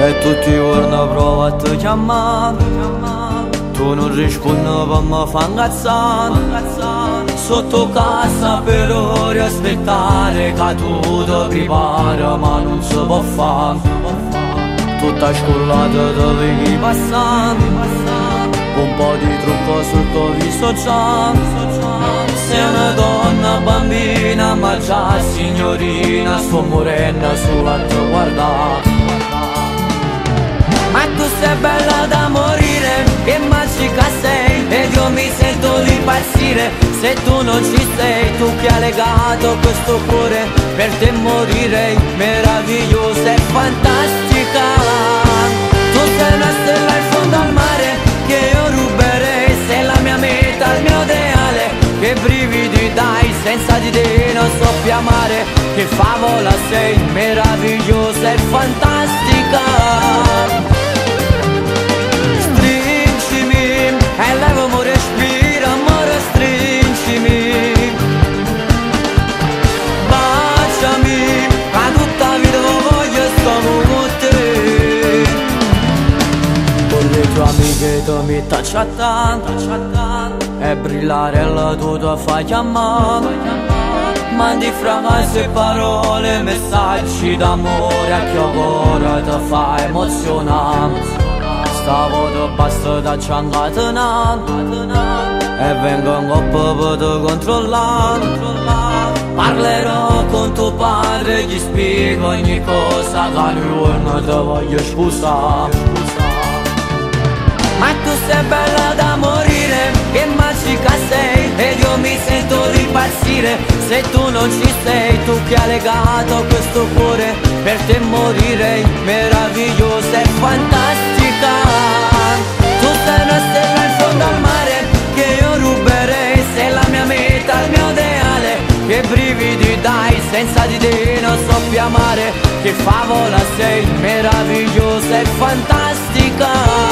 E tutti i giorni provo a te chiamare, tu non rispondi per me fa incazzare. Sotto casa per ore aspettare che tu ti prepari, ma non si può fare. Tutta scollata te vedi passare, un po' di trucco sul tuo viso già. Sei una donna bambina ma già signorina, sto morendo sulla tua guardare. Ma tu sei bella da morire, che magica sei, ed io mi sento di impazzire. Se tu non ci sei, tu che hai legato questo cuore, per te morirei, meravigliosa e fantastica. Tu sei una stella in fondo al mare, che io ruberei, sei la mia meta, il mio ideale. Che brividi dai, senza di te non so più amare. Che favola sei, meravigliosa e fantastica. E levami respiro, amore, stringimi, baciami, a tutta la vita voglio stare con te. Con le tue amiche tu mi tacciano e brillare la tua fai chiamare. Mandi fragranze, parole, messaggi d'amore, a che ora ti fa emozionare. Stavo da basta da ciangatana e vengo in coppa per te controllare. Parlerò con tuo padre, gli spiego ogni cosa, che un giorno ti voglio sposare. Ma tu sei bella da morire, che magica sei, ed io mi sento di impazzire. Se tu non ci sei, tu che hai legato questo cuore, per te morirei, meravigliosa e fantastica. Tu sei una stella in fondo al mare, che io ruberei, sei la mia meta, il mio ideale. Che brividi dai, senza di te non so più amare. Che favola sei, meravigliosa e fantastica.